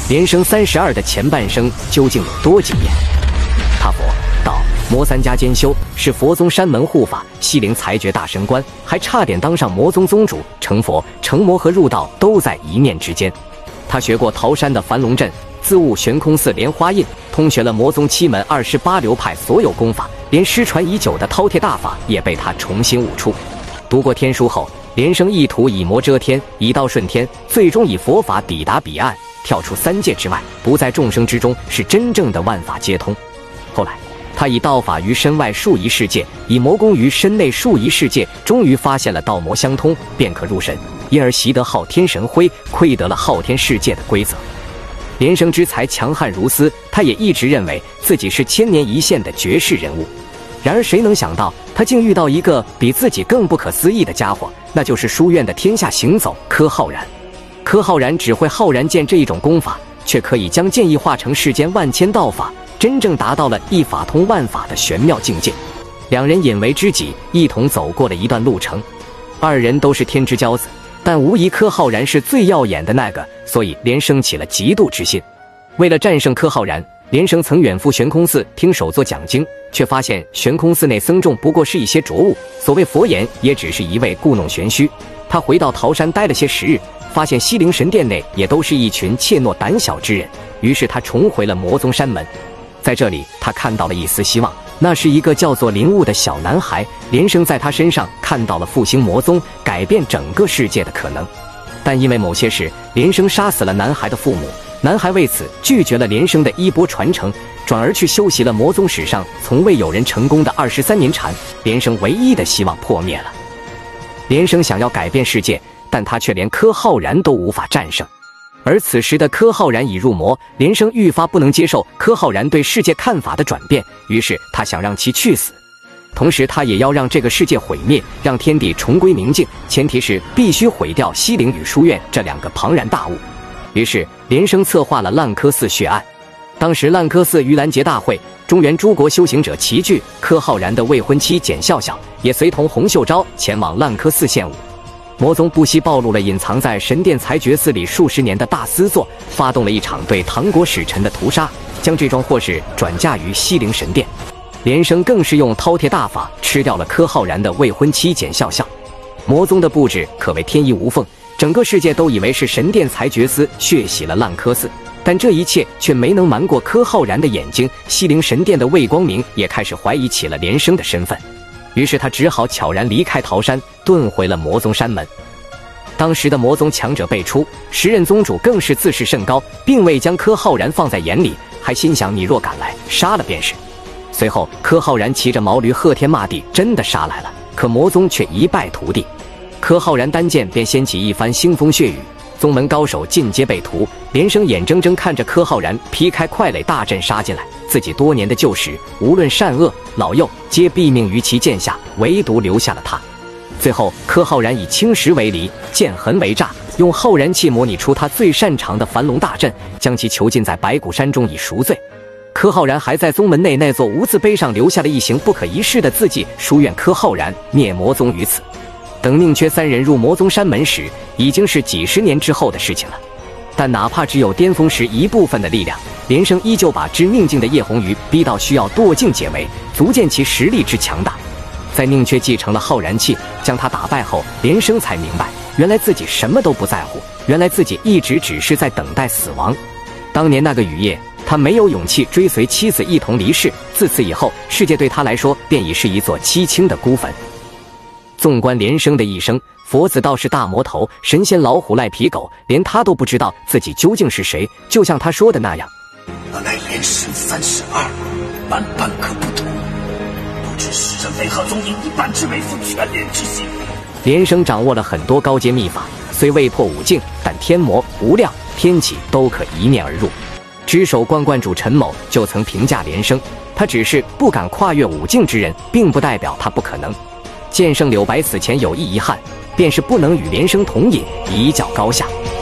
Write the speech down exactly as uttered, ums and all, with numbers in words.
连升三十二的前半生究竟有多惊艳？他佛道魔三家兼修，是佛宗山门护法、西陵裁决大神官，还差点当上魔宗宗主。成佛、成魔和入道都在一念之间。他学过桃山的凡龙阵，自悟悬空寺莲花印，通学了魔宗七门二十八流派所有功法，连失传已久的饕餮大法也被他重新悟出。读过天书后，连升意图以魔遮天，以道顺天，最终以佛法抵达彼岸，跳出三界之外，不在众生之中，是真正的万法皆通。后来他以道法于身外数仪世界，以魔功于身内数仪世界，终于发现了道魔相通，便可入神，因而习得昊天神徽，窥得了昊天世界的规则。连升之才强悍如斯，他也一直认为自己是千年一现的绝世人物。然而谁能想到，他竟遇到一个比自己更不可思议的家伙，那就是书院的天下行走柯浩然。柯浩然只会浩然剑这一种功法，却可以将剑意化成世间万千道法，真正达到了一法通万法的玄妙境界。两人引为知己，一同走过了一段路程。二人都是天之骄子，但无疑柯浩然是最耀眼的那个，所以连升起了嫉妒之心。为了战胜柯浩然，连升曾远赴悬空寺听首座讲经，却发现悬空寺内僧众不过是一些浊物，所谓佛言也只是一味故弄玄虚。他回到桃山待了些时日，发现西陵神殿内也都是一群怯懦胆小之人，于是他重回了魔宗山门。在这里他看到了一丝希望，那是一个叫做林悟的小男孩。连升在他身上看到了复兴魔宗、改变整个世界的可能。但因为某些事，连升杀死了男孩的父母，男孩为此拒绝了连升的衣钵传承，转而去修习了魔宗史上从未有人成功的二十三年禅。连升唯一的希望破灭了。连升想要改变世界，但他却连柯浩然都无法战胜。而此时的柯浩然已入魔，连升愈发不能接受柯浩然对世界看法的转变，于是他想让其去死。同时他也要让这个世界毁灭，让天地重归明镜，前提是必须毁掉西陵与书院这两个庞然大物。于是连升策划了烂柯寺血案。当时烂柯寺盂兰节大会，中原诸国修行者齐聚，柯浩然的未婚妻简笑笑也随同洪秀昭前往烂柯寺献舞。魔宗不惜暴露了隐藏在神殿裁决寺里数十年的大私作，发动了一场对唐国使臣的屠杀，将这桩祸事转嫁于西陵神殿。连升更是用饕餮大法吃掉了柯浩然的未婚妻简笑笑。魔宗的布置可谓天衣无缝，整个世界都以为是神殿裁决司血洗了烂柯寺，但这一切却没能瞒过柯浩然的眼睛。西陵神殿的魏光明也开始怀疑起了连升的身份，于是他只好悄然离开桃山，遁回了魔宗山门。当时的魔宗强者辈出，时任宗主更是自视甚高，并未将柯浩然放在眼里，还心想你若敢来，杀了便是。随后柯浩然骑着毛驴喝天骂地，真的杀来了，可魔宗却一败涂地。柯浩然单剑便掀起一番腥风血雨，宗门高手尽皆被屠。连升眼睁睁看着柯浩然劈开快垒大阵杀进来，自己多年的旧识，无论善恶老幼，皆毙命于其剑下，唯独留下了他。最后柯浩然以青石为犁，剑痕为栅，用浩然气模拟出他最擅长的凡龙大阵，将其囚禁在白骨山中以赎罪。柯浩然还在宗门内那座无字碑上留下了一行不可一世的字迹，书院柯浩然灭魔宗于此。等宁缺三人入魔宗山门时，已经是几十年之后的事情了。但哪怕只有巅峰时一部分的力量，连升依旧把知命境的叶红鱼逼到需要堕境解围，足见其实力之强大。在宁缺继承了浩然气，将他打败后，连升才明白，原来自己什么都不在乎，原来自己一直只是在等待死亡。当年那个雨夜，他没有勇气追随妻子一同离世，自此以后，世界对他来说便已是一座凄清的孤坟。纵观连升的一生，佛子道士大魔头，神仙老虎赖皮狗，连他都不知道自己究竟是谁。就像他说的那样， 我乃连神三十二，万般可不同，不知世人为何总以一般之为负全连之心。 连升掌握了很多高阶秘法，虽未破五境，但天魔无量天启都可一面而入。只手观观主陈某就曾评价连升，他只是不敢跨越五境之人，并不代表他不可能。剑圣柳白死前有一遗憾，便是不能与连升同饮，一较高下。